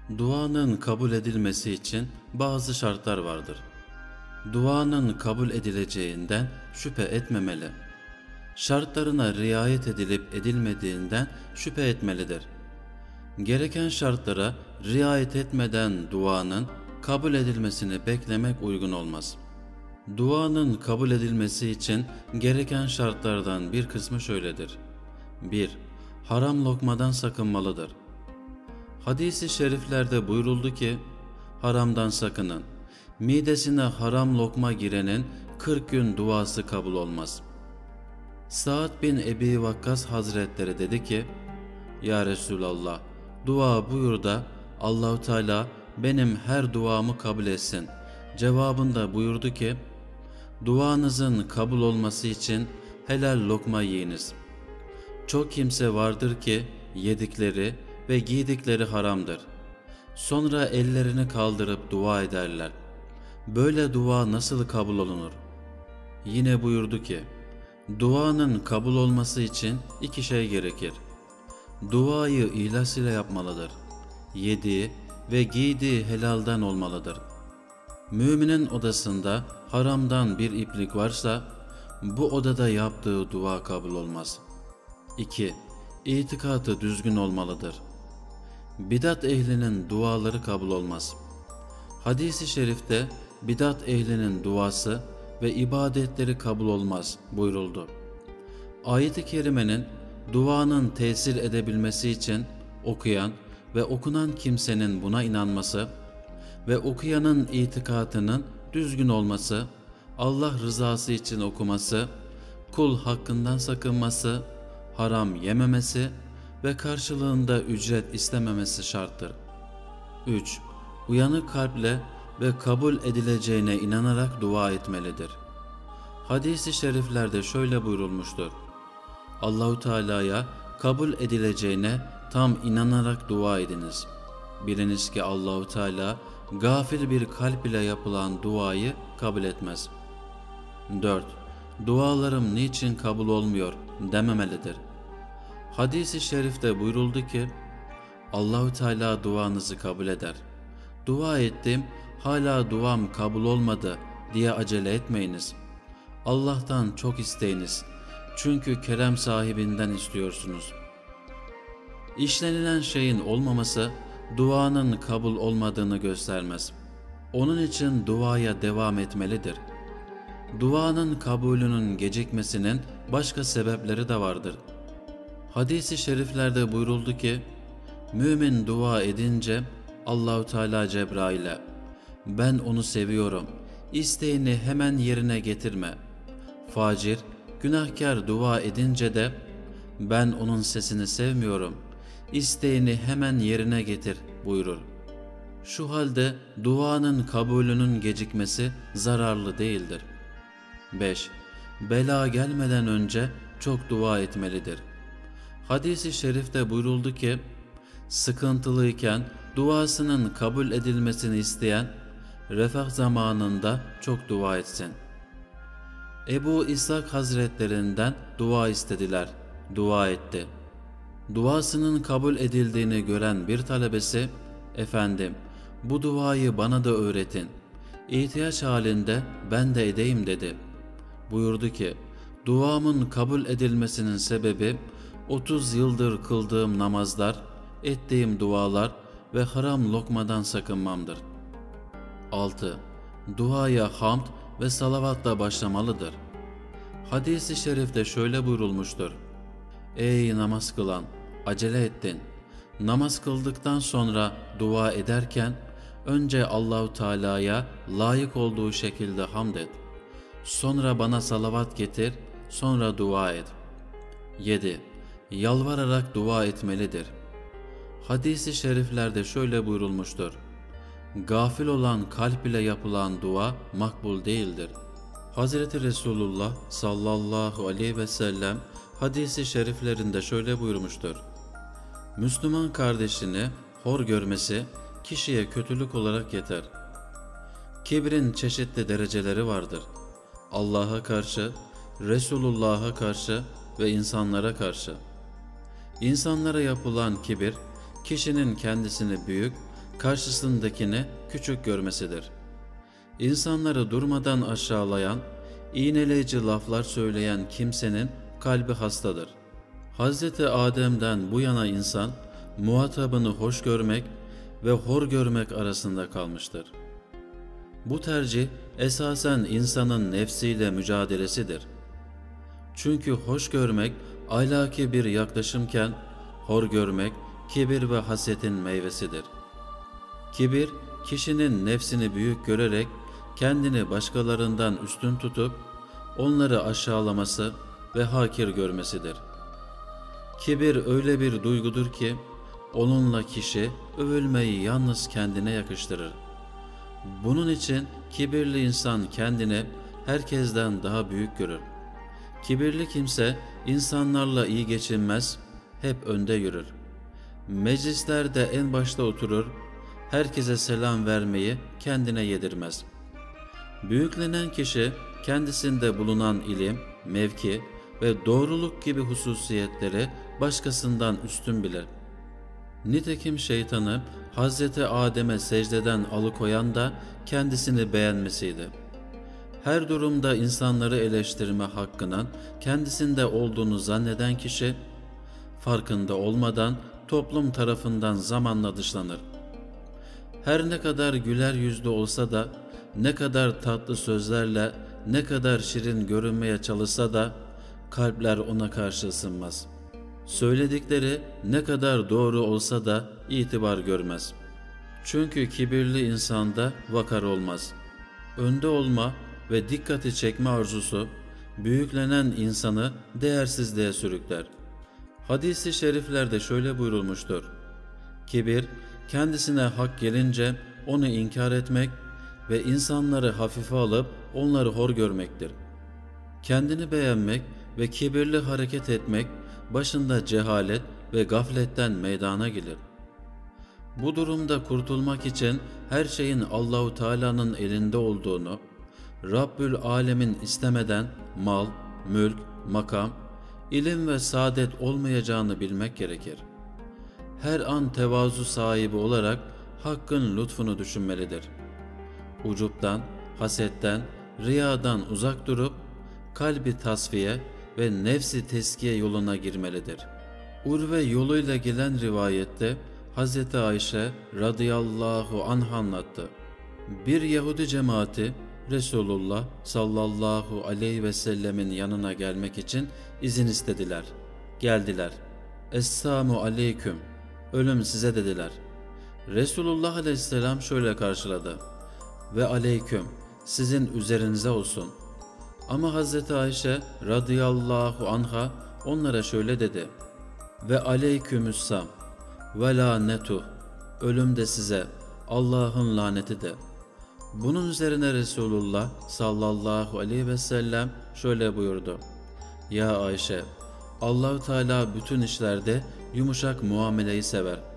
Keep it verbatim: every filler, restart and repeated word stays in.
Duanın kabul edilmesi için bazı şartlar vardır. Duanın kabul edileceğinden şüphe etmemeli. Şartlarına riayet edilip edilmediğinden şüphe etmelidir. Gereken şartlara riayet etmeden duanın kabul edilmesini beklemek uygun olmaz. Duanın kabul edilmesi için gereken şartlardan bir kısmı şöyledir. bir. Haram lokmadan sakınmalıdır. Hadis-i şeriflerde buyuruldu ki, haramdan sakının. Midesine haram lokma girenin kırk gün duası kabul olmaz. Sa'd bin Ebi Vakkas Hazretleri dedi ki, Ya Resulallah, dua buyur da Allah-u Teala benim her duamı kabul etsin. Cevabında buyurdu ki, duanızın kabul olması için helal lokma yiyiniz. Çok kimse vardır ki yedikleri ve giydikleri haramdır. Sonra ellerini kaldırıp dua ederler. Böyle dua nasıl kabul olunur? Yine buyurdu ki, duanın kabul olması için iki şey gerekir. Duayı ihlas ile yapmalıdır. Yediği ve giydiği helalden olmalıdır. Müminin odasında haramdan bir iplik varsa, bu odada yaptığı dua kabul olmaz. iki. İtikatı düzgün olmalıdır. Bidat ehlinin duaları kabul olmaz. Hadis-i şerifte bidat ehlinin duası ve ibadetleri kabul olmaz buyuruldu. Ayet-i kerimenin duanın tesir edebilmesi için okuyan ve okunan kimsenin buna inanması ve okuyanın itikatının düzgün olması, Allah rızası için okuması, kul hakkından sakınması, haram yememesi ve karşılığında ücret istememesi şarttır. üç. Uyanık kalple ve kabul edileceğine inanarak dua etmelidir. Hadis-i şeriflerde şöyle buyurulmuştur. Allah-u Teala'ya kabul edileceğine tam inanarak dua ediniz. Biliniz ki Allah-u Teala gafil bir kalp ile yapılan duayı kabul etmez. dört. Dualarım niçin kabul olmuyor dememelidir. Hadis-i şerifte buyuruldu ki, Allah-u Teala duanızı kabul eder. Dua ettim, hala duam kabul olmadı diye acele etmeyiniz. Allah'tan çok isteyiniz. Çünkü kerem sahibinden istiyorsunuz. İşlenilen şeyin olmaması, duanın kabul olmadığını göstermez. Onun için duaya devam etmelidir. Duanın kabulünün gecikmesinin başka sebepleri de vardır. Hadis-i şeriflerde buyuruldu ki, mümin dua edince Allah-u Teala Cebrail'e, ben onu seviyorum, isteğini hemen yerine getirme. Facir, günahkar dua edince de, ben onun sesini sevmiyorum, isteğini hemen yerine getir buyurur. Şu halde duanın kabulünün gecikmesi zararlı değildir. beş. Bela gelmeden önce çok dua etmelidir. Hadis-i şerifte buyuruldu ki, sıkıntılıyken duasının kabul edilmesini isteyen, refah zamanında çok dua etsin. Ebu İshak Hazretlerinden dua istediler, dua etti. Duasının kabul edildiğini gören bir talebesi, efendim bu duayı bana da öğretin, ihtiyaç halinde ben de edeyim dedi. Buyurdu ki, duamın kabul edilmesinin sebebi otuz yıldır kıldığım namazlar, ettiğim dualar ve haram lokmadan sakınmamdır. altı. Duaya hamd ve salavatla başlamalıdır. Hadis-i şerifte şöyle buyurulmuştur. Ey namaz kılan, acele ettin. Namaz kıldıktan sonra dua ederken önce Allah-u Teala'ya layık olduğu şekilde hamd et. Sonra bana salavat getir, sonra dua et. yedi. Yalvararak dua etmelidir. Hadis-i şeriflerde şöyle buyurulmuştur. Gafil olan kalp ile yapılan dua makbul değildir. Hazreti Resulullah sallallahu aleyhi ve sellem hadis-i şeriflerinde şöyle buyurmuştur. Müslüman kardeşini hor görmesi kişiye kötülük olarak yeter. Kibrin çeşitli dereceleri vardır. Allah'a karşı, Resulullah'a karşı ve insanlara karşı. İnsanlara yapılan kibir, kişinin kendisini büyük, karşısındakini küçük görmesidir. İnsanları durmadan aşağılayan, iğneleyici laflar söyleyen kimsenin kalbi hastadır. Hazreti Adem'den bu yana insan, muhatabını hoş görmek ve hor görmek arasında kalmıştır. Bu tercih esasen insanın nefsiyle mücadelesidir. Çünkü hoş görmek ahlaki bir yaklaşımken, hor görmek kibir ve hasetin meyvesidir. Kibir, kişinin nefsini büyük görerek kendini başkalarından üstün tutup onları aşağılaması ve hakir görmesidir. Kibir öyle bir duygudur ki onunla kişi övülmeyi yalnız kendine yakıştırır. Bunun için kibirli insan kendini herkesten daha büyük görür. Kibirli kimse insanlarla iyi geçinmez, hep önde yürür. Meclislerde en başta oturur, herkese selam vermeyi kendine yedirmez. Büyüklenen kişi kendisinde bulunan ilim, mevki ve doğruluk gibi hususiyetleri başkasından üstün bilir. Nitekim şeytanı Hazreti Adem'e secdeden alıkoyan da kendisini beğenmesiydi. Her durumda insanları eleştirme hakkının kendisinde olduğunu zanneden kişi, farkında olmadan toplum tarafından zamanla dışlanır. Her ne kadar güler yüzlü olsa da, ne kadar tatlı sözlerle, ne kadar şirin görünmeye çalışsa da, kalpler ona karşı ısınmaz. Söyledikleri ne kadar doğru olsa da itibar görmez. Çünkü kibirli insanda vakar olmaz. Önde olma ve dikkati çekme arzusu, büyüklenen insanı değersizliğe sürükler. Hadis-i şeriflerde şöyle buyurulmuştur: kibir, kendisine hak gelince onu inkar etmek ve insanları hafife alıp onları hor görmektir. Kendini beğenmek ve kibirli hareket etmek, başında cehalet ve gafletten meydana gelir. Bu durumda kurtulmak için her şeyin Allahu Teala'nın elinde olduğunu, Rabbül Alemin istemeden mal, mülk, makam, ilim ve saadet olmayacağını bilmek gerekir. Her an tevazu sahibi olarak Hakk'ın lütfunu düşünmelidir. Ucuptan, hasetten, riyadan uzak durup kalbi tasfiye ve nefsi teskiye yoluna girmelidir. Urve yoluyla gelen rivayette Hazreti Ayşe radıyallahu anh anlattı. Bir Yahudi cemaati Resulullah sallallahu aleyhi ve sellemin yanına gelmek için izin istediler. Geldiler. Esselamu aleyküm. Ölüm size dediler. Resulullah aleyhisselam şöyle karşıladı. Ve aleyküm. Sizin üzerinize olsun. Ama Hazreti Ayşe radıyallahu anha onlara şöyle dedi. Ve aleykümüssam. Ve lanetuh. Ölüm de size. Allah'ın laneti de. Bunun üzerine Resulullah sallallahu aleyhi ve sellem şöyle buyurdu. Ya Ayşe, Allah-u Teala bütün işlerde yumuşak muameleyi sever.